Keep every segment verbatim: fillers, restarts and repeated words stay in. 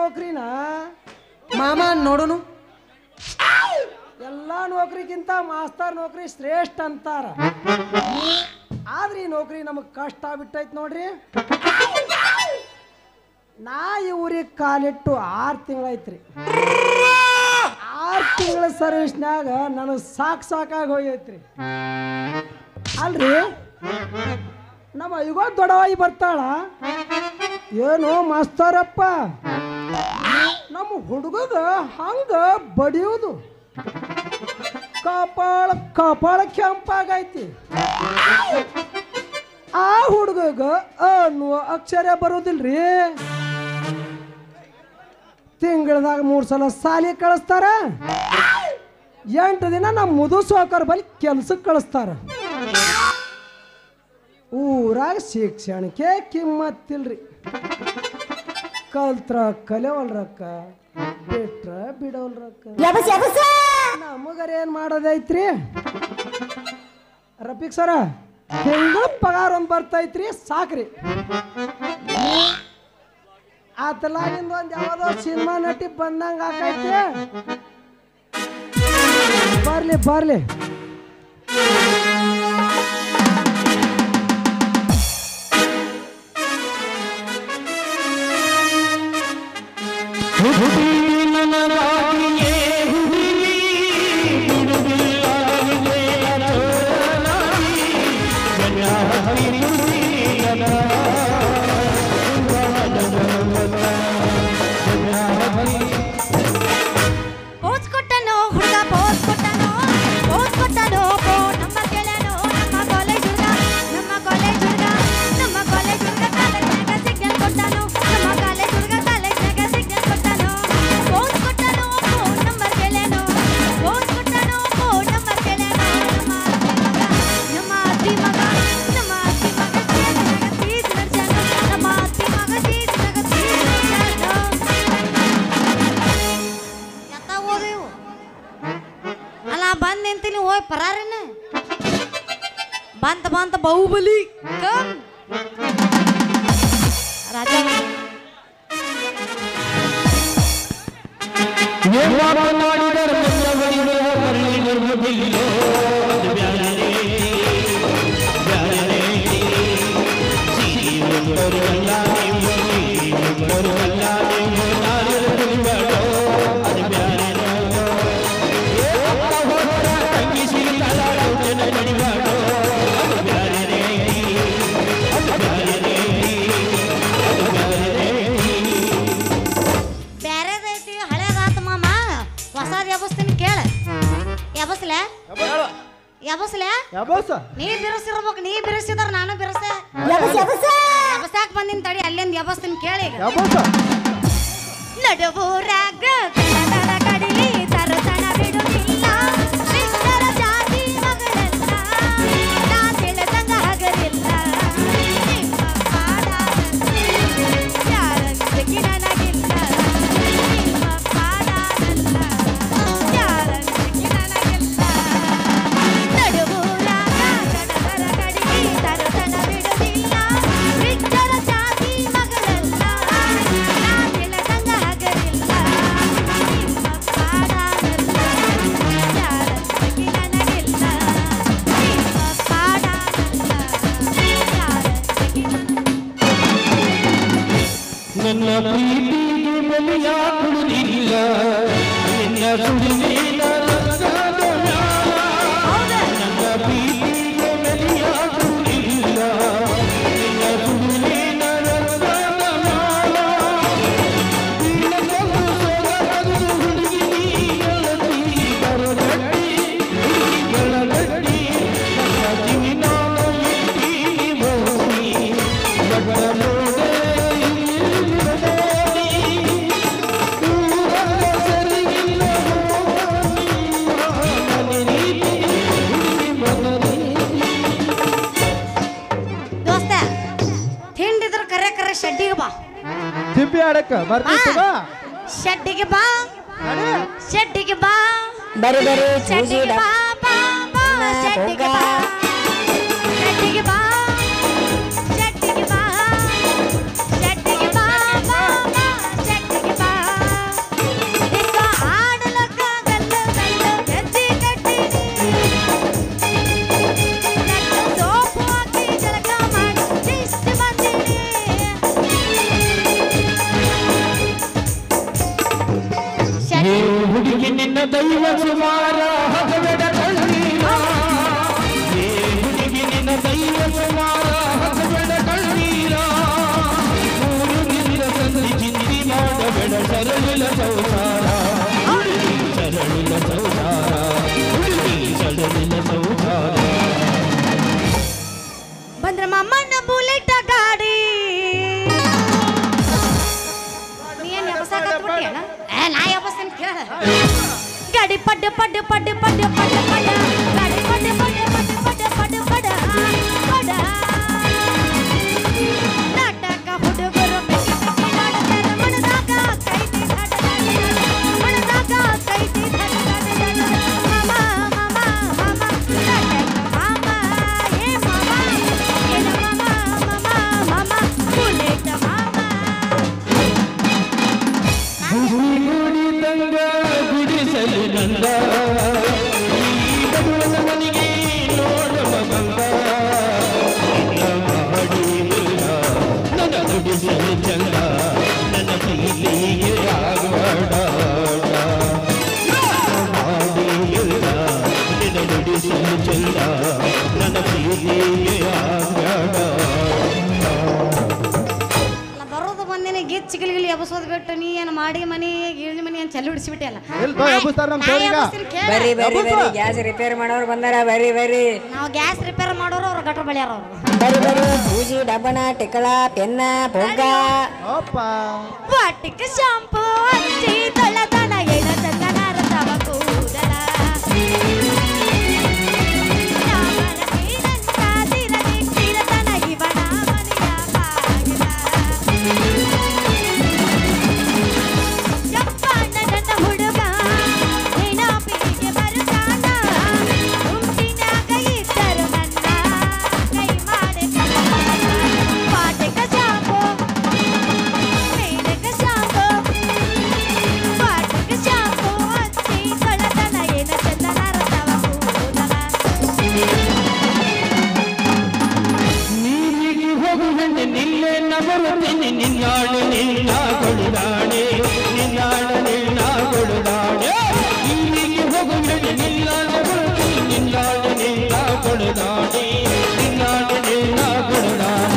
ನೌಕರಿನ ಮಾಮ ನೋಡುನು ಎಲ್ಲ ನೌಕರಿಗಿಂತ ಮಾಸ್ತರ್ ನೌಕರಿ ಶ್ರೇಷ್ಠ ಅಂತಾರ ಆದ್ರೆ ಈ ನೌಕರಿ ನಮಗ್ ಕಷ್ಟ ಬಿಟ್ಟೈತ್ ನೋಡ್ರಿ ನಾ ಈ ಊರಿಗೆ ಕಾಲಿಟ್ಟು ಆರು ತಿಂಗಳೈತ್ರಿ ಆರು ತಿಂಗಳ ಸರ್ವಿಸ್ನಾಗ ನನಗೆ ಸಾಕು ಸಾಕಾಗಿ ಹೋಗೈತ್ರಿ ಅಲ್ರಿ ನಮ್ಮ ಅಯ್ಯೋ ದೊಡ್ಡವಾಗಿ ಬರ್ತಾಳ ಏನು ಮಾಸ್ತರಪ್ಪ ನಮ್ಮ ಹುಡುಗಗ ಹಂಗ ಬಡಿಯೋದು ಕಪಾಳ ಕಪಾಳ ಕೆಂಪಾಗೈತಿ ಆ ಹುಡುಗಗ ಅನ್ನುವ ಅಕ್ಷರ ಬರೋದಿಲ್ರಿ ತಿಂಗಳದಾಗ ಮೂರು ಸಲ ಸಾಲಿ ಕಳಿಸ್ತಾರ ಎಂಟು ದಿನ ನಮ್ಮ ಮುದು ಸೋಕರ್ ಬಳಿ ಕೆಲ್ಸಕ್ಕೆ ಕಳಿಸ್ತಾರ ಊರಾಗ ಶಿಕ್ಷಣಕ್ಕೆ ಕಿಮ್ಮತ್ತಿಲ್ರಿ ಕಲ್ತ್ರ ಕಲಿಯವಲ್ರಕ್ಕ ಬಿಟ್ರ ಬಿಡವಲ್ರಕ್ಕ ನಮಗರ ಏನ್ ಮಾಡೋದೈತ್ರಿ ರಫೀಕ್ ಸರ ಹೆಂಗ ಪಗಾರ ಒಂದ್ ಬರ್ತೈತ್ರಿ ಸಾಕ್ರಿ ಆತಲಾಗಿಂದ ಒಂದ್ ಯಾವ್ದೋ ಸಿನಿಮಾ ನಟಿ ಬಂದಂಗ ಆಕೈತಿ ಬರ್ಲಿ ಬರ್ಲಿ ಬಂತ ಬಂತ ಬಾಹುಬಲಿ ರಾಜಾ ನೀ ಬಿರಸಿರ್ಬೇಕು ನೀ ಬಿರಸಿದ್ರ ನಾನು ಬಿರಸೆ ಯಬಸಾಕ್ ಬಂದಿನ ತಡಿ ಅಲ್ಲಿಂದ ಯಬಸ್ತಿನ ಕೇಳಿ ನಡುವೂರಾಗ ಕಡಲಿ ತರತನ ಬಿಡುತ್ತಿಲ್ಲ ಬಿಟ್ಟರ ಜಾತಿ ಮಗಳೆಲ್ಲ ನಾ ತಿಳಿದಂಗ ಹಗರಿಲ್ಲ ನಿಮ್ಮ ಪಾಡಾದಲ್ಲಿ ಯಾರಂತಕಿ ನನಗಿಲ್ಲ ನಿಮ್ಮ ಪಾಡಾನಲ್ಲ ಯಾರಂತಕಿ ನನಗಿಲ್ಲ ನನ್ನ ಪ್ರೀತಿಗೆ ಬಲಿಯ ಕೊಡುವುದಿಲ್ಲ ನಿನ್ನ ಸುಳಿಲಿನ ರಕ್ತದ ಮ್ಯಾಲ ನನ್ನ ಪ್ರೀತಿಗೆ ಬಲಿಯ ಕೊಡುವುದಿಲ್ಲ ನಿನ್ನ ಸುಳಿಲಿನ ರಕ್ತದ ಮ್ಯಾಲ ನಿನ್ನನ್ನು ಸೊಗದು ಹುಡುಗಿ ಗೆಳತಿ ಬರಗಟ್ಟಿ ಗೆಳಗಟ್ಟಿ ನನ್ನ ಜೀವನ ಎತ್ತಿ ಬೋಸಿ ಬಡಲು ಶೆಡ್ಡಿಗೆ ಬಾ ತಿಂಪಿ ಆಡಕ್ಕ ಬರ್ತೀವಿ ಬಾ ಶೆಡ್ಡಿಗೆ ಬಾ ಶೆಡ್ಡಿಗೆ ಬಾ ಬರಿ ಬರಿ ಶೆಡ್ಡಿಗೆ ಬಾ ಬಾ ಬಾ ಶೆಡ್ಡಿಗೆ ಬಾ ಶೆಡ್ಡಿಗೆ ಬಾ ಶೆಡ್ಡಿಗೆ ಬಾ ಶೆಡ್ಡಿಗೆ ಬಾ ಬಾ ಬಾ ಶೆಡ್ಡಿಗೆ ಬಾ ನನ್ನ ಬುಲೆಟ್ ಗಾಡಿ ನೀನ್ ಎಬಸಾಕತ್ಬಿಟ್ಟಿಯಲ್ಲ ಏ ನಾ ಎಬಸ್ತೀನಿ ಕೇಳ ಗಾಡಿ ಪಡ್ಡ ಪಡ್ಡ ಪಡ್ಡ ಪಡ್ಡ ಪಡ್ಡ ಪಡ್ಡ ಗಾಡಿ ಪಡ್ಡ ಪಡ್ಡ ಪಡ್ಡ ಪಡ್ಡ ಪಡ್ಡ ಪಡ್ಡ ಪಡ್ಡ ನಾಟಕ ಹುಡುಗರು ಮಣದಾಗ ಕೈತಿ ಮಣದಾಗ ಕೈತಿ ಮಾಮ ಮಾಮ ಮಾಮ ನಾಟಕ ಮಾಮ ಏ ಮಾಮ ಏನ ಮಾಮ ಮಾಮ ಮಾಮ ಬುಲೆಟ್ ಮಾಮ ಗುಡಿ ತಂಗ ಗುಡಿಸಲು ನಂದ ಮನಿಗೆ ನೋಡುವ ಬಂದ ನನ್ನ ಗುಡಿಸಲು ಚಂದ ನನ್ನ ಪ್ರೀತಿಗೆ ಆಗಬೇಡ ನಿನ್ನ ಗುಡಿಸಲು ಚಂದ ನನ್ನ ಪ್ರೀತಿಗೆ ಆಗಬೇಡ ಬರೋದು ಬಂದೇನೆ ಗಿಚ್ಚ ಗಿಲಿಗಿಲಿ ಎಬಸೋದು ಬಿಟ್ಟು ನೀ ಏನು ಮಾಡಿ ಮನಿ ಗಿಳಿ ಮನಿ ಅಂತ ಚೆಲ್ಲಿ ಹಿಡಿಸಿಬಿಟ್ಟೆ ಅಲ್ಲ ಎಲ್ಲಿ ಬಾ ಎಬ್ಬಿಸ್ತಾರ ನಮ್ಮ ಸೋರಿಗ ಬರ್ರಿ ಬರ್ರಿ ಬರ್ರಿ ಗ್ಯಾಸ್ ರಿಪೇರ್ ಮಾಡೋರು ಬಂದಾರ ಬರ್ರಿ ಬರ್ರಿ ನಾವು ಗ್ಯಾಸ್ ರಿಪೇರ್ ಮಾಡೋರು ಅವ್ರು ಗಟ್ರ ಬಳಿಯಾರ ಅವರು ಬರ್ರಿ ಬರ್ರಿ ಬೂಜಿ ಡಬ್ಬನ ಟಿಕಳ ಪೆನ್ನ ಪೊಗ್ಗ ಅಪ್ಪ ವಾಟಿಕ ಶಾಂಪೂ ಹಚ್ಚಿ ತೊಳೆದನ ಎಣ ಚಂದನಾರ ತವ ಕೂದಲ ನಾಮನ ನೀರಂತ ತಿರದಿ ತಿರತನ ಇವನ ಮನೆಯ ಬಾಗಿಲ ಯಪ್ಪ ನನ್ನ ಹುಡುಗ ನಿನ್ನ ಪೀಳಿಗೆ ಬರುತ್ತಾನ ಉಂಟಿನಾಗ ಇದ್ದರು ನನ್ನ ಕೈ ಮಾಡಿ ವಾಟಿಕ ಶಾಂಪೂ ಮೇಣಕ ಶಾಂಪೂ ವಾಟಿಕ ಶಾಂಪೂ ಹಚ್ಚಿ ತೊಳೆದನ ಎಣ ಚಂದನಾರ ತವ ಕೂದಲ ನೀರಿಗೆ ಹೋಗುವಂತೆ ನಿನ್ನೆ ನಬರುತ್ತೇನೆ ನಿನ್ನಾಳು ನಿನ್ನ ಕೊಡುದಾಣೆ ನಿನ್ನಾಳು ನಿನ್ನ ಕೊಡುದಾಣೆ ನೀರಿಗೆ ಹೋಗುವಂತೆ ನಿನ್ನ ನಬರುತ್ತೇನೆ ನಿನ್ನಾಳು ನಿನ್ನ ಕೊಡುದಾಣೆ ನಿನ್ನಾಳು ನಿನ್ನ ಕೊಡುದಾಣೆ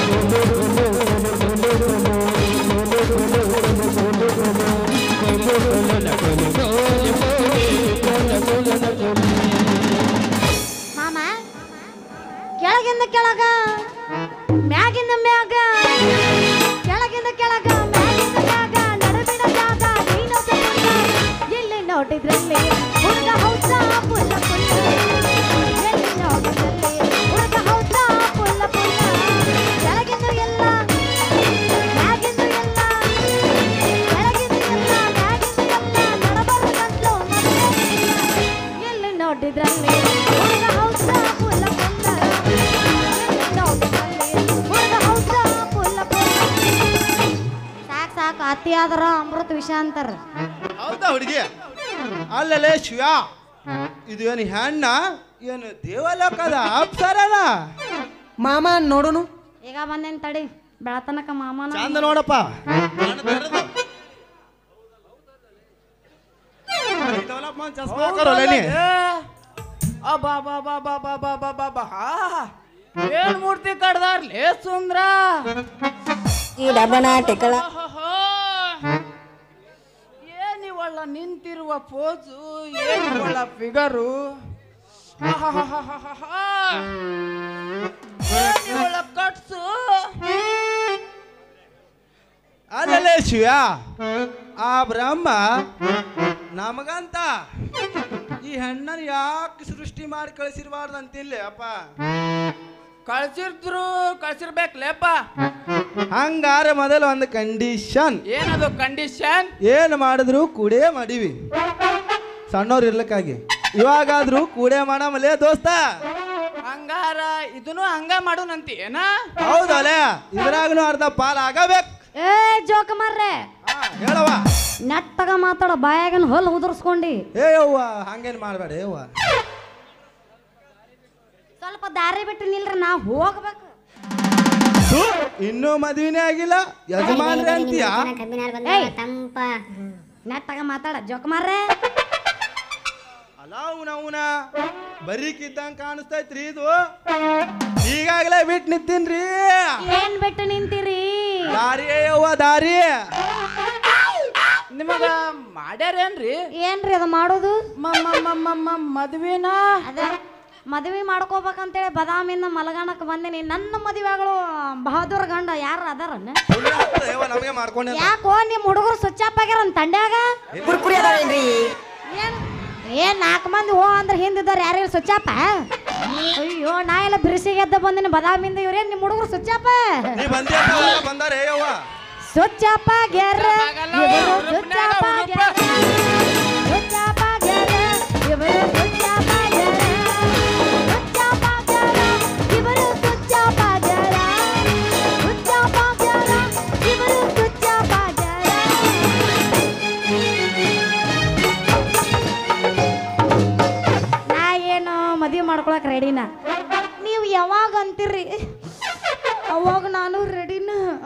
ಮಾಮ ಕೆಳಗಿಂದ ಕೆಳಗ ಮ್ಯಾಗಿಂದ ಮ್ಯಾಗ ಕೆಳಗಿಂದ ಕೆಳಗ ಮ್ಯಾಗಿಂದ ಮ್ಯಾಗ ನಡುವಿನ ಜಾಗ ನೀನೊಬ್ಬ ಹುಡುಗ. ಎಲ್ಲಿ ನೋಡಿದ್ರಲ್ಲಿ ಹುಡುಗ ಹೌಸ ಪುಲ್ಲ ಪುಲ್ಲ ಎಲ್ಲಿ ನೋಡಿದ್ರಲ್ಲಿ ಹುಡುಗ ಹೌಸ ಪುಲ್ಲ ಪುಲ್ಲ ಕೆಳಗಿಂದ ಎಲ್ಲ ಮ್ಯಾಗಿಂದ ಎಲ್ಲ ಕೆಳಗಿಂದ ಎಲ್ಲ ಮ್ಯಾಗಿಂದ ಎಲ್ಲ ನಡಬರಗಂಟ್ಲು ಮದುವೆ ಎಲ್ಲಿ ನೋಡಿದ್ರಲ್ಲಿ ಹುಡುಗ ಹೌಸ ಪುಲ್ಲ ಪುಲ್ಲ ಎಲ್ಲಿ ನೋಡಿದ್ರಲ್ಲಿ ಹುಡುಗ ಹೌಸ ಪುಲ್ಲ ಪುಲ್ಲ ಸಾಕು ಸಾಕು ಅತಿ ಆದ್ರ ಅಮೃತ ವಿಷ ಅಂತಾರ ಹೌದಾ ಹುಡುಗಿ ಅಲ್ಲಲೇ ಶಿವ ಇದು ಏನು ಹೆಣ್ಣ ಏನು ದೇವಲೋಕದ ಅಪ್ಸರನ ಮಾಮ ನೋಡುನು ಈಗ ಬಂದೇನ್ ತಡಿ ಬೆಳತನಕ ಮಾಮನ ಚಂದ ನೋಡಪ್ಪ ಡೆವಲಪ್ಮೆಂಟ್ ಚಸ್ಮಾ ಹಾಕೋರಲ್ಲ ನೀ ಅಬ್ಬಾ ಬಾ ಬಾ ಬಾ ಬಾ ಬಾ ಬಾ ಬಾ ಬಾ ಹಾ ಏನ್ ಮೂರ್ತಿ ಕಡ್ದಾರ್ಲೇ ಸುಂದ್ರ ಈ ಡಬ್ಬನ ಟಿಕಳ ಏನಿವಳ ನಿಂತಿರುವ ಪೋಜು ಏನಿವಳ ಫಿಗರು ಏನಿವಳ ಕಟ್ಸು ಅಲ್ಲಲೇ ಶಿವ ಆ ಬ್ರಹ್ಮ ನಮಗಂತ ಈ ಹೆಣ್ಣನ್ನು ಯಾಕೆ ಸೃಷ್ಟಿ ಮಾಡಿ ಕಳಿಸಿರ್ಬಾರ್ದು ಅಂತಿಲ್ಲ ಅಪ್ಪ ಕಳ್ಸಿರ್ದ್ರು ಕಳ್ಸಿರ್ಬೇಕ್ಲೇಪ್ಪ ಹಂಗಾರ ಮೊದಲು ಒಂದು ಕಂಡೀಷನ್ ಏನದು ಕಂಡೀಷನ್ ಏನು ಮಾಡಿದ್ರು ಕೂಡೇ ಮಾಡೀವಿ ಸಣ್ಣವ್ರು ಇರ್ಲಿಕ್ಕಾಗಿ ಇವಾಗಾದ್ರೂ ಕೂಡೇ ಮಾಡಮಲೇ ದೋಸ್ತ ಹಂಗಾರ ಇದನ್ನು ಹಂಗ ಮಾಡೋನಂತಿ ಏನ ಹೌದಲೇ ಇದ್ರಾಗನು ಅರ್ಧ ಪಾಲ್ ಆಗಬೇಕು ಏ ಜೋಕ ಮಾರ್ರೆ ಹೇಳವ್ವ ನೆಟ್ಟಗ ಮಾತಾಡ ಬಾಯಾಗನ್ ಹೊಲ್ ಉದುರ್ಸ್ಕೊಂಡಿ ಏ ಯವ್ವ ಹಂಗೇನ್ ಮಾಡಬೇಡ ಯವ್ವ ಸ್ವಲ್ಪ ದಾರಿ ಬಿಟ್ಟು ನಿಲ್ರಿ ನಾ ಹೋಗ್ಬೇಕು ಥು, ಇನ್ನೂ ಮದ್ವಿನೇ ಆಗಿಲ್ಲ ಯಜಮಾನ್ರೆ ಅಂತೀಯ ಏಯ್, ನೆಟ್ಟಗ ಮಾತಾಡ ಜೋಕ ಮಾರ್ರೆ ಅಲ್ಲ ಅವನವನ ಬರೀಕಿದ್ದಂಗ ಕಾಣಿಸ್ತೈತ್ರಿ ಇದು ಈಗಾಗಲೇ ಬಿಟ್ಟು ನಿಂತೀನ್ರಿ ಏನ್ ಬಿಟ್ಟು ನಿಂತೀರಿ ದಾರಿ ಯವ್ವ ದಾರಿ ನಿಮಗ ಮಾಡ್ಯಾರೇನ್ರಿ ಏನ್ರಿ ಅದು ಮಾಡೋದು ಮ- ಮ- ಮ- ಮ- ಮ- ಮದ್ವಿನ ಅದ ಮದುವೆ ಮಾಡ್ಕೋಬೇಕಂತೇಳಿ ಬದಾಮಿಂದ ಮಲಗಾಣಕ್ಕೆ ಬಂದೇನಿ. ನನ್ನ ಮದುವೆಗಳು ಬಹದ್ದೂರ್ ಗಂಡ ಯಾರು ಅದಾರನ್ನ? ನಮಗೆ ಮಾಡ್ಕೊಂಡೆ ಯಾಕೋ ನಿಮ್ಮ ಹುಡುಗರು ಸ್ವಿಚ್ ಆಗ್ಯಾರ ತಂಡ್ಯಾಗ ಕುರ್ಕುರಿ ಅದಾವೇನ್ರಿ? ಏನ್ ಏನ್ ನಾಲ್ಕು ಮಂದಿ ಹೋ ಅಂದ್ರೆ ಹಿಂದಿದ್ದವ್ರು ಯಾರು ಸ್ವಿಚ್ ಅಪ್ಪ? ಅಯ್ಯೋ ನಾ ಎಲ್ಲ ಬಿರುಸಿಗೆ ಎದ್ದ ಬಂದಿನಿ ಬದಾಮಿಂದ. ಇವ್ರೇನ್ ನಿಮ್ಮ ಹುಡುಗರು ಸ್ವಿಚ್ ಅಪ್ಪ ನೀ ಬಂದೇ ಬಂದಾರೆ ಯವ್ವ ಸ್ವಿಚ್ ಅಪ್ಪ ಗ್ಯಾರ ಇವರು ಸ್ವಿಚ್ ಅಪ್ಪ ಗ್ಯಾರ ಸ್ವಿಚ್ ಅಪ್ಪ ಗ್ಯಾರ ಇವರು ಸ್ವಿಚ್ ಅಪ್ಪ ಗ್ಯಾರ ಸ್ವಿಚ್ ಅಪ್ಪ ಗ್ಯಾರ ಇವರು ಸ್ವಿಚ್ ಅಪ್ಪ ಗ್ಯಾರ ಸ್ವಿಚ್ ಅಪ್ಪ ಗ್ಯಾರ ಇವರು ಸ್ವಿಚ್ ಅಪ್ಪ ಗ್ಯಾರ. ನಾ ಏನು ಮದುವೆ ಮಾಡ್ಕೊಳಕ್ ರೆಡಿನ? ನೀವು ಯಾವಾಗ ಅಂತೀರಿ ಅವಾಗ ನಾನು ರೆಡಿನ.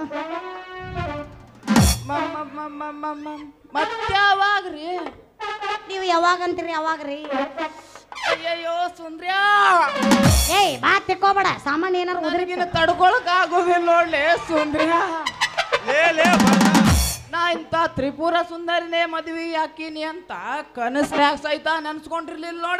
ಮತ್ತಾವಾಗ್ರಿ ನೀವು ಯಾವಾಗ ಅಂತೀರಿ ಅವಾಗ್ರಿ? ಅಯ್ಯಯ್ಯೋ ಸುಂದ್ರ್ಯಾ ಏಯ್ ಬಾ ತಿಕ್ಕೋಬೇಡ, ಸಾಮಾನ್ಯ ಏನಾರು ಉದ್ರಿಗಿನ ತಡ್ಕೊಳಕ್ ಆಗೋದಿಲ್ಲ ನೋಡ್ಲೆ ಸುಂದ್ರ್ಯಾ. ಲೇ ಲೇ ನಾ ಇಂತ ತ್ರಿಪುರ ಸುಂದರಿನೇ ಮದ್ವಿ ಹಾಕಿನಿ ಅಂತ ಕನಸ್ನ್ಯಾಗ ಸಹಿತ ನೆನ್ಸ್ಕೊಂಡಿರ್ಲಿಲ್ಲ ನೋಡ.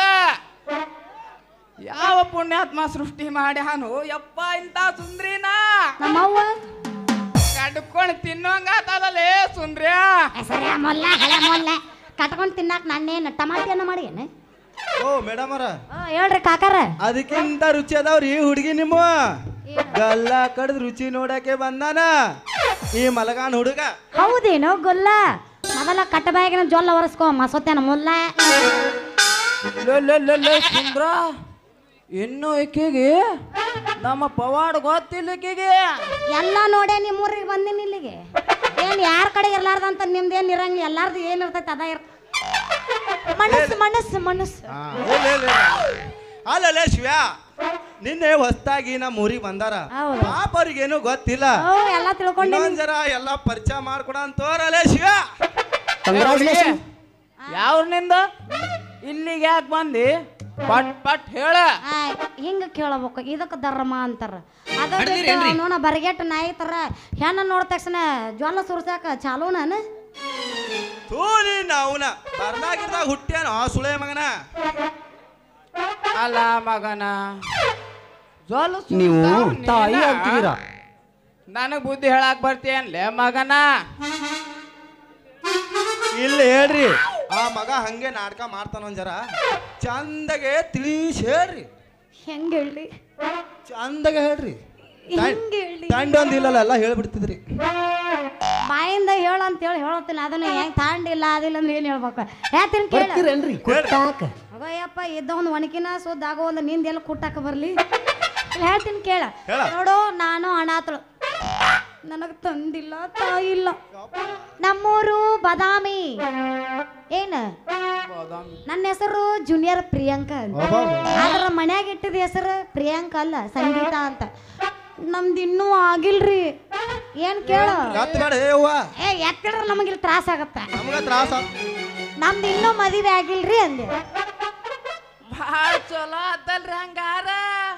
ಯಾವ ಪುಣ್ಯಾತ್ಮ ಸೃಷ್ಟಿ ಮಾಡ್ಯಾನು ಯಪ್ಪ ಇಂತ ಸುಂದ್ರಿನ ನಮ್ಮವ್ವ ಕಡ್ಕೊಂಡು ತಿನ್ನೋಂಗಾತಲೇ ಸುಂದ್ರ್ಯಾ. ಸರಿ ಮೊಲ್ಲ ಹಳೆ ಮೊಲ್ಲ ಕಟ್ಕೊಂಡು ತಿನ್ನಾಕ ನಾನೇನು ಟಮಾಟಿಯನ್ನ ಮಾಡಿ ಏನು? ಓ ಮೇಡಮ್ ಅವರ ಹೇಳ್ರಿ ಕಾಕಾರ. ಅದಕ್ಕಿಂತ ರುಚಿ ಅದಾವ್ರಿ ಹುಡುಗಿ ನಿಮ್ಮ ಗಲ್ಲ ಕಡ್ದು ರುಚಿ ನೋಡಕ್ಕೆ ಬಂದಾನ ಈ ಮಲಗಾನ್ ಹುಡುಗ. ಹೌದೇನೋ ಗೊಲ್ಲ? ಮೊದಲ ಕಟ್ಟ ಬಾಯಿಗಿನ ಜೊಲ್ಲ ಒರೆಸ್ಕೋ ಮಸೋತ್ಯಾನ ಮುಲ್ಲ. ಸುಂದ್ರ ಇನ್ನು ಈಕಿಗೆ ನಮ್ಮ ಪವಾಡ ಗೊತ್ತಿಲ್ಲ ಈಕಿಗೆ. ಎಲ್ಲ ನೋಡೇ ನಿಮ್ಮೂರಿಗೆ ಬಂದಿನಿ ಇಲ್ಲಿಗೆ. ಏನ್ ಯಾರ ಕಡೆ ಇರ್ಲಾರ್ದಂತ ನಿಮ್ದೇನ್ ಇರಂಗಿಲ್ಲ, ಎಲ್ಲಾರ್ದು ಏನಿರ್ತೈತೆ ಅದ ಇರ್ ಮನಸ್ಸು ಮನಸ್ಸು ಮನಸ್ಸು. ಅಲ್ಲೇ ಶಿವ್ಯಾ ನಿನ್ನೆ ಹೊಸ್ತಾಗಿ ನಮ್ಮ ಊರಿಗೆ ಬಂದಾರ. ಹೌದು. ಪಾಪ ಅವ್ರಿಗೇನು ಗೊತ್ತಿಲ್ಲ. ಓ ಎಲ್ಲ ತಿಳ್ಕೊಂಡೆ. ಇನ್ನೊಂದ್ ಜರ ಎಲ್ಲ ಪರಿಚಯ ಮಾಡ್ಕೊಡ ಅಂತೋರಲ್ಲೇ ಶಿವ್ಯಾ. ಯಾವ್ರನಿಂದ ಇಲ್ಲಿಗೆ ಯಾಕೆ ಬಂದಿ? ಪಟ್ ಪಟ್ ಹೇಳ. ಹಿಂಗ ಕೇಳಬೇಕು, ಇದಕ್ಕೆ ಧರ್ಮ ಅಂತಾರ. ಅದ ನೋಡ ಬರಗೆಟ್ ನಾಯಿ ತರ ಹೆಣ್ಣ ನೋಡಿದ ತಕ್ಷಣ ಜ್ವಾಲ ಸುರ್ಸಾಕ ಚಾಲು ನಾನು ತೂನಿ ನಾವುನ ಬರ್ದಾಗಿರ್ದಾಗ ಹುಟ್ಟ್ಯಾನ ಆ ಸುಳೆ ಮಗನ. ಅಲ್ಲ ಮಗನ ಜೋಲು ನೀವು ತಾಯಿ ಅಂತೀರಾ? ನನಗ್ ಬುದ್ಧಿ ಹೇಳಕ್ ಬರ್ತೀಯನ್ಲೇ ಮಗನ? ಇಲ್ಲ ಹೇಳ್ರಿ, ಆ ಮಗ ಹಂಗೆ ನಾಟಕ ಮಾಡ್ತಾನ ಒಂದ್ ಜರ ಚಂದಗೆ ತಿಳಿಸಿ ಹೇಳ್ರಿ. ಹೆಂಗ ಹೇಳಿ? ಚಂದಗೆ ಹೇಳ್ರಿ. ಹೆಂಗ ಹೇಳಿ? ತಂಡ ಒಂದಿಲ್ಲಲ್ಲ ಎಲ್ಲ ಹೇಳ್ಬಿಡ್ತಿದ್ರಿ. ಬಾಯಿಂದ ಹೇಳ ಅಂತ ಹೇಳಿ ಹೇಳತ್ತಿಲ್ಲ. ಅದನ್ನ ಹೆಂಗ್ ತಾಂಡಿಲ್ಲ ಅದಿಲ್ಲ ಅಂದ್ರೆ ಏನ್ ಹೇಳ್ಬೇಕು? ಹೇಳ್ತೀನಿ ಕೇಳ. ಅಗೋಯಪ್ಪ ಇದ್ದ ಒಂದು ಒಣಕಿನ ಸುದ್ದ ಆಗೋ ಒಂದು ನಿಂದ ಎಲ್ಲ ಕುಟ್ಟಾಕ ಬರ್ಲಿ. ಹೇಳ್ತೀನಿ ಕೇಳ. ನೋಡು ನಾನು ಅನಾಥಳು, ನನಗೆ ತಂದಿಲ್ಲ ತಾಯಿ ಇಲ್ಲ. ನಮ್ಮೂರು ಬದಾಮಿ. ಏನ ನನ್ನ ಹೆಸರು ಜೂನಿಯರ್ ಪ್ರಿಯಾಂಕಾ ಅಂತ. ಆದ್ರ ಮನ್ಯಾಗ ಇಟ್ಟಿದ ಹೆಸರು ಪ್ರಿಯಾಂಕಾ ಅಲ್ಲ, ಸಂಗೀತ ಅಂತ. ನಮ್ದು ಇನ್ನೂ ಆಗಿಲ್ರಿ. ಏನ್ ಕೇಳ? ಏ ಎತ್ತಿಡ್ರ ನಮಗಿಲ್ಲಿ ತ್ರಾಸ ಆಗತ್ತ. ನಮ್ದು ಇನ್ನೂ ಮದುವೆ ಆಗಿಲ್ರಿ ಅಂದೆ. ಭಾಳ ಚಲೋ ಆತಲ್ರಿ ಹಂಗಾರ.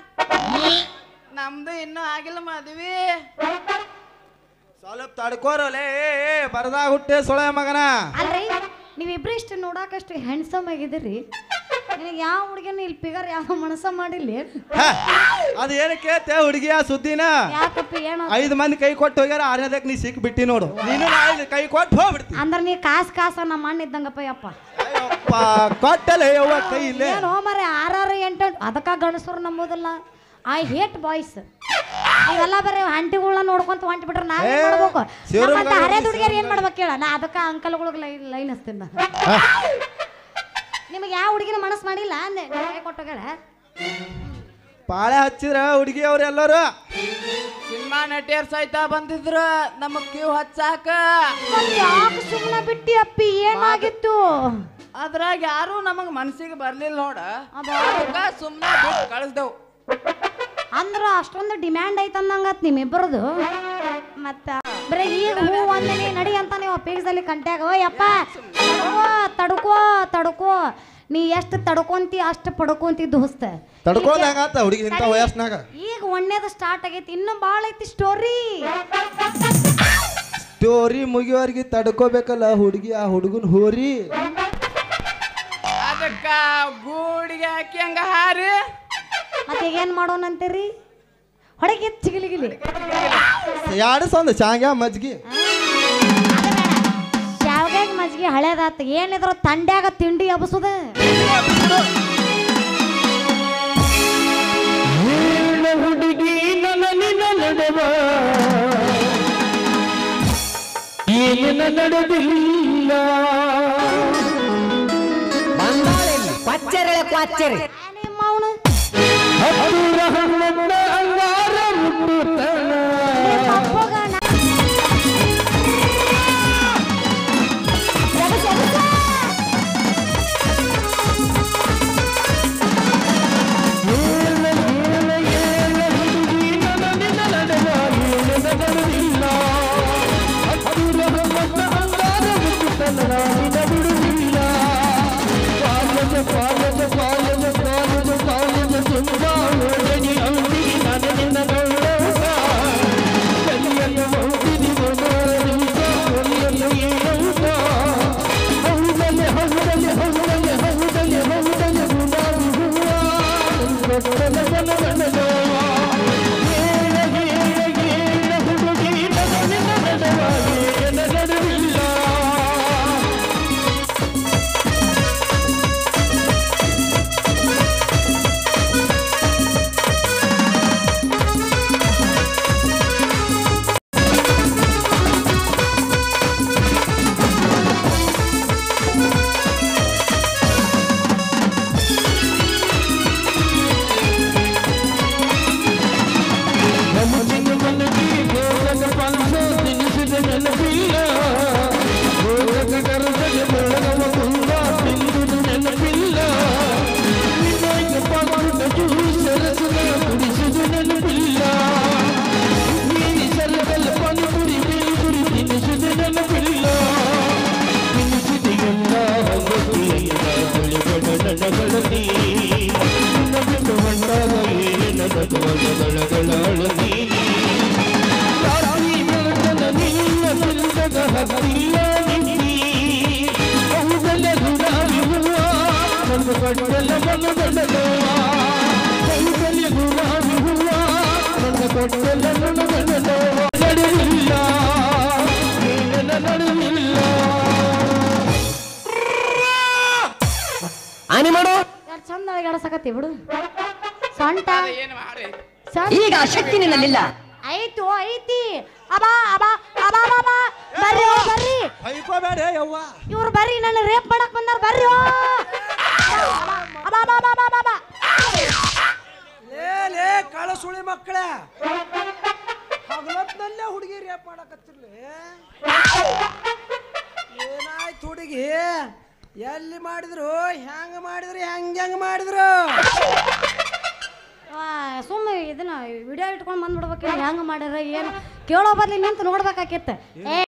ನಮ್ದು ಇನ್ನೂ ಆಗಿಲ್ಲ ಮದ್ವಿ. ಸ್ವಲ್ಪ ತಡ್ಕೋರಲೇ ಬರದಾಗ ಹುಟ್ಟೆ ಸೊಳೆ ಮಗನ. ಅಲ್ರಿ ನೀವಿಬ್ರು ಇಷ್ಟು ನೋಡಾಕಷ್ಟು ಹ್ಯಾಂಡ್ಸಮ್ ಆಗಿದ್ದೀರಿ. ನಿನಗೆ ಯಾವ ಹುಡುಗಿನ ಇಲ್ಲಿ ಪಿಗರ್ ಯಾವ ಮನಸ್ಸ ಮಾಡಿಲ್ಲ? ಅದ ಏನ ಕೇಳ್ತೆ ಹುಡುಗಿಯ ಸುದ್ದಿನ? ಯಾಕಪ್ಪ ಏನು? ಐದು ಮಂದಿ ಕೈ ಕೊಟ್ಟು ಹೋಗ್ಯಾರ, ಆರನೇದಕ್ಕೆ ನೀ ಸಿಕ್ ಬಿಟ್ಟಿ ನೋಡು. ನೀನು ಐದು ಕೈ ಕೊಟ್ಟು ಹೋಗ್ಬಿಡ್ತಿ. ಅಂದ್ರೆ ನೀ ಕಾಸು ಕಾಸ ನಮ್ಮ ಮಣ್ಣು ಇದ್ದಂಗಪ್ಪ ಯಪ್ಪ. ಕೊಟ್ಟಲೆ ಯವ್ವ ಕೈ ಇಲ್ಲೇ. ಏನು ಮರೆ ಆರಾರು ಎಂಟು ಅದಕ್ಕ ಗಣಸರು ನಂಬೋದಿಲ್ಲ. I hate boys. ನೀವೆಲ್ಲ ಬರೀ ಹಂಟಿಗಳನ್ನ ನೋಡ್ಕೊಂತ ಹೊಂಟಿ ಬಿಟ್ರೆ ನಾವೇನ್ ಮಾಡ್ಬೇಕು? ನಮ್ಮಂತ ಹರೇ ದುಡ್ಗಿಯರ್ ಏನ್ ಮಾಡ್ಬೇಕು ಹೇಳ? ನಾ ಅದಕ್ಕ ಅಂಕಲ್ಗಳಿಗೆ ಲೈನ್ ಲೈನ್ ಹಚ್ತೀನಿ. ನಿಮಗೆ ಯಾವ ಹುಡುಗಿನ ಮನಸ್ಸು ಮಾಡಿಲ್ಲ ಅಂದೆ ಕೊಟ್ಟೋಗ್ಯಾಳ? ಪಾಳೆ ಹಚ್ಚಿದ್ರ ಹುಡುಗಿ ಅವ್ರ ಎಲ್ಲರೂ ಸಿನಿಮಾ ನಟಿಯರ್ ಸಹಿತ ಬಂದಿದ್ರ ನಮಗ್ ಕ್ಯೂ ಹಚ್ಚಾಕ. ಯಾಕೆ ಸುಮ್ಮನೆ ಬಿಟ್ಟಿ ಅಪ್ಪಿ? ಏನಾಗಿತ್ತು? ಅದ್ರಾಗ ಯಾರು ನಮಗ್ ಮನ್ಸಿಗೆ ಬರ್ಲಿಲ್ಲ ನೋಡ, ಅದಕ್ಕ ಸುಮ್ಮನೆ ಬಿಟ್ಟು ಕಳಿಸ್ದೆವು. ಅಂದ್ರ ಅಷ್ಟೊಂದು ಡಿಮ್ಯಾಂಡ್ ಐತ ಅಂದಂಗತ್ ನಿಮ್ಮಿಬ್ಬರದು. ಮತ್ತ ಬರೀ ಈಗ ಹೂ ಒಂದೇ ನಡಿ ಅಂತ ನೀವು ಪೀಕ್ಸಲ್ಲಿ ಕಂಟ್ಯಾಗ ಯಪ್ಪ ತಡ್ಕೋ ತಡ್ಕೋ ತಡ್ಕೋ. ನೀ ಎಷ್ಟು ತಡ್ಕೊಂತಿ ಅಷ್ಟು ಪಡ್ಕೊಂತಿ ದೋಸ್ತ. ತಡ್ಕೊಂಡಾಗತ್ತ ಹುಡುಗಿ ಇಂಥ ವಯಸ್ಸಿನಾಗ. ಈಗ ಒಣ್ಣೇದು ಸ್ಟಾರ್ಟ್ ಆಗೈತಿ, ಇನ್ನು ಭಾಳ ಐತಿ ಸ್ಟೋರಿ. ಸ್ಟೋರಿ ಮುಗಿಯೋರ್ಗಿ ತಡ್ಕೋಬೇಕಲ್ಲ ಹುಡುಗಿ ಆ ಹುಡುಗನ್ ಹೋರಿ. ಅದಕ್ಕ ಗೂಡಿಗೆ ಹಾಕಿ ಹಂಗ ಹಾರಿ ಮತ್ತೆ ಈಗ ಏನ್ ಮಾಡೋಣ ಅಂತೀರಿ? ಹೊಡಗೆ ಚಿಗಿಲಿಗಿಲಿ ಎರಡು ಸಂದ ಶಾಂಗ್ಯಾ ಮಜ್ಗಿ ಶಾವ್ಗ್ಯಾಗ ಮಜ್ಜಿಗೆ ಹಳೇದಾತ ಏನಿದ್ರು ತಂಡ್ಯಾಗ ತಿಂಡಿ ಹಬ್ಬಸುದ ಹುಡುಗಿ ನನ್ನ ನಡೆವ ಏನಿನ ನಡೆದಿಲ್ಲ ಪಚ್ಚರೆ ಕ್ವಾಚ್ಚರೆ ನಿಮ್ಮ ಅವನು ಹತ್ತೂರ ಹನ್ನೊಂದ ಅಂಗಾರ ಮುಟ್ಟುತ್ತನ ನಿಮ್ಮ ಅಪ್ಪಗ ನಾ- ಎಬ್ಸ್, ಎಬ್ಸ್. ಏನ ಏನ ಏನ ಹುಡುಗಿ ನನ್ನ ನಿನ್ನ ನಡೆವ ಏನಿನ ನಡೆದಿಲ್ಲ ಹತ್ತೂರ ಹನ್ನೊಂದ ಅಂಗಾರ ಮುಟ್ಟುತ್ತನ ನಿನ್ನ ಬಿಡುವಿಲ್ಲ ಕಾಲದ ಕಾಲದ ಕಾಲದ ಕಾಲದ ಕಾಲದ ತುಂಬ ಓಡನಿ ಅಂಗಡಿ ನಾನು ನಿನ್ನ ಗೌರವ ಕಲಿಯಲು ಹೋಗಿದಿ ಮನೋರಂಗ ಕಲಿಯಲು ಏನಂತ ಹೌದಲೆ ಹೌದಲೆ ಹೌದಲೆ ಹೌದಲೆ ಹೌದಲೆ ಗುಲಾಬಿ ಹೂವ ಕೊಟ್ಟಲೆ ಮನಗಣದವ ಏನ ಏನ ಏನ ಹುಡುಗಿ ನನ್ನ ನಿನ್ನ ನಡೆವ ಏನ ನಡೆವಿಲ್ಲ ನಮಗಿನ ಮನಗಿ ಗೋಲಕ ಪಲ್ಸ ತಿನಿಸಿದ ನೆನಪಿಲ್ಲ ಗೋಲಕ ಕರದಗೆ ಬೆಳಗವ ಕುಂದ ತಿಂದುದು ನೆನಪಿಲ್ಲ ವಿನಾಯಕ ಪಾತ್ರದ ಜ್ಯೂಸರಸದ ಕುಡಿಸಿದು ನೆನಪಿಲ್ಲ ನೀರಿ ಸಲ್ಲದಲ್ಲ ಪಾನಿಪುರಿ ಬೇಲ್ಪುರಿ ತಿನಿಸಿದ ನೆನಪಿಲ್ಲ ತಿನಿಸಿದೆಯಲ್ಲ ಹೊಗತಿಯಲ್ಲ ಬೆಳೆಗಡ ನಡಗಳನಿ ನಿನ್ನ ಬಿಟ್ಟು ಹೊಂಟಾಗ ಏನದ ಗೋಲಗಳಗಳ ನೀನಿ ರಾತ್ರಿ ಬೆಳಕನ ನಿನ್ನ ಬಿಲ್ಲದ ಹತ್ತಿಲ್ಲ ನಿನ್ನಿ ಹೌದಲ್ಲ ಗುಲಾಬಿ ಹೂವ ನನ್ನ ಕೊಟ್ಟಲ ಮನಗಣದವ ಹೌದಲ್ಲ ಗುಲಾಬಿ ಹೂವ ನನ್ನ ಕೊಟ್ಟಲ ಮನಗಣದವ ನಡೆಯಿಲ್ಲ ಏನ ನಡೆಯಿಲ್ಲ ಆನೆ ಮಾಡು ಯಾರ್ ಚಂದ ಎಡಸಕತ್ತಿ ಬಿಡು ಸೊಂಟ ಏನು ಮಾಡಿ ಸೊಂಟ ಈಗ ಆ ಶಕ್ತಿ ನಿನ್ನಲ್ಲಿಲ್ಲ ಐತು ಐತಿ ಅಬಾ ಅಬಾ ಅಬಾ ಅಬಾ ಬರ್ರಿ ಓ, ಬರ್ರಿ ಹೈಕೋಬೇಡ ಯವ್ವ ಇವ್ರು ಬರ್ರಿ ನನ್ನ ರೇಪ್ ಮಾಡಕ್ ಬಂದಾರ ಬರ್ರಿ ಓ. ಅಬಾ ಅಬಾ ಅಬಾ ಅಬಾ ಅಬಾ ಲೇ ಲೇ ಕಳಸುಳಿ ಮಕ್ಕಳ ಹಗಲತ್ನಲ್ಲೇ ಹುಡುಗಿ ರೇಪ್ ಮಾಡಕತ್ತಿರ್ಲಿ ಏನಾಯ್ತು ಹುಡುಗಿ ಎಲ್ಲಿ ಮಾಡಿದ್ರು ಹೆಂಗ ಮಾಡಿದ್ರು ಹೆಂಗ ಹೆಂಗ ಮಾಡಿದ್ರು ಸುಮ್ಮನೆ ಇದನ್ನ ವಿಡಿಯೋ ಇಟ್ಕೊಂಡು ಬಂದ್ಬಿಡ್ಬೇಕು ಹೆಂಗ ಮಾಡ್ಯಾರ ಏನು ಕೇಳೋ ಬದ್ಲಿ ನಿಂತು ನೋಡ್ಬೇಕಾಕಿತ್ತು ಏ